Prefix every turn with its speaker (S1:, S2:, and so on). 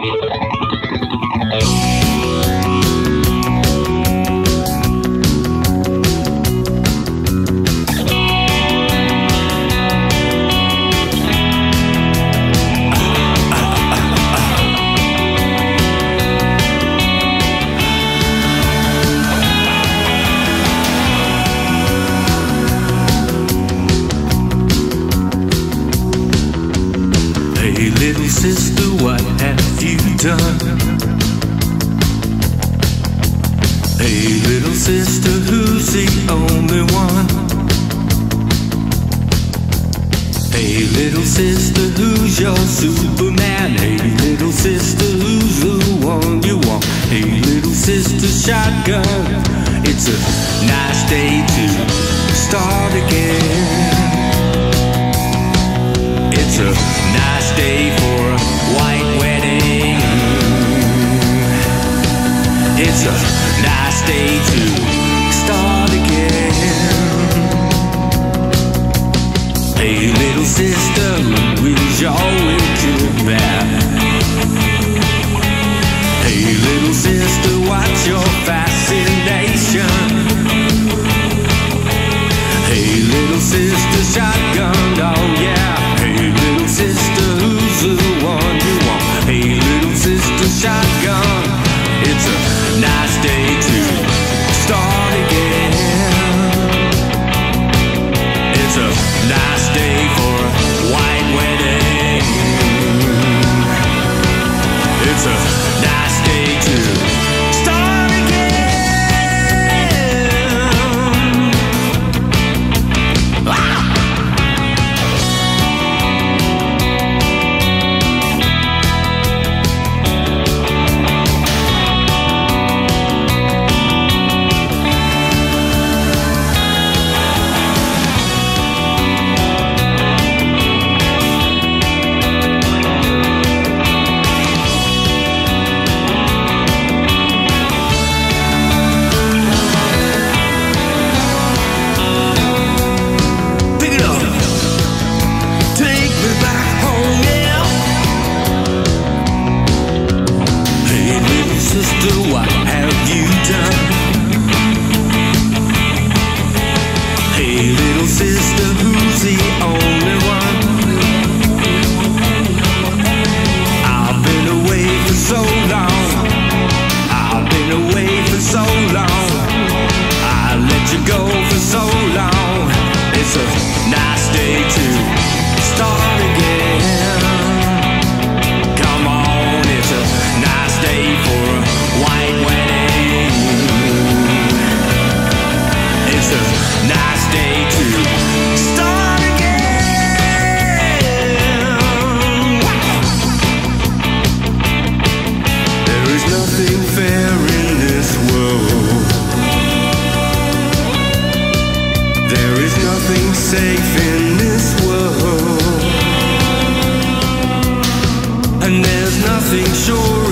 S1: Hey little sister, what have you done? Hey little sister, who's the only one? Hey little sister, who's your Superman? Hey little sister, who's the one you want? Hey little sister, shotgun. It's a nice day to start again. It's a nice day for a white wedding. It's a nice day to start again. Hey little sister, where's your way to back? Hey little sister, what's your fascination? Hey little sister, shotgun, oh yeah. Hey little sister, who's the one you want? Hey little sister, shotgun. It's a nice day to start again. It's a nice day for a white wedding. It's a nice day to start again. What have you done? Hey little sister, who's the only one? I've been away for so long. I've been away for so long. I let you go for so long. It's a nice day to start again. Come on, it's a nice day for a white wedding. It's a nice day to start again. There is nothing fair in this world. There is nothing safe in this world. And there's nothing sure